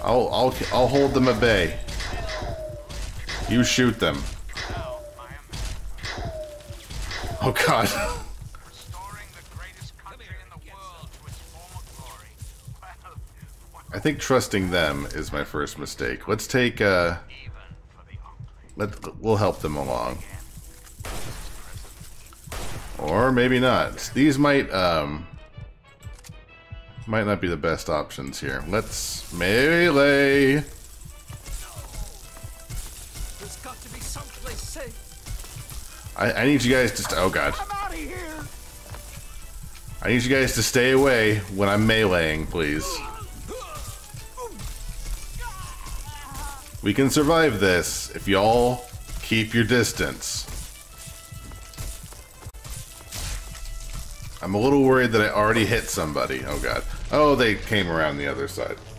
I'll hold them at bay. You shoot them. Oh God. I think trusting them is my first mistake. Let's take we'll help them along. Or maybe not. These might not be the best options here. Let's melee. There's got to be someplace safe. I need you guys to oh God. I'm out of here. I need you guys to stay away when I'm meleeing, please. We can survive this if y'all keep your distance. I'm a little worried that I already hit somebody. Oh God. Oh, they came around the other side.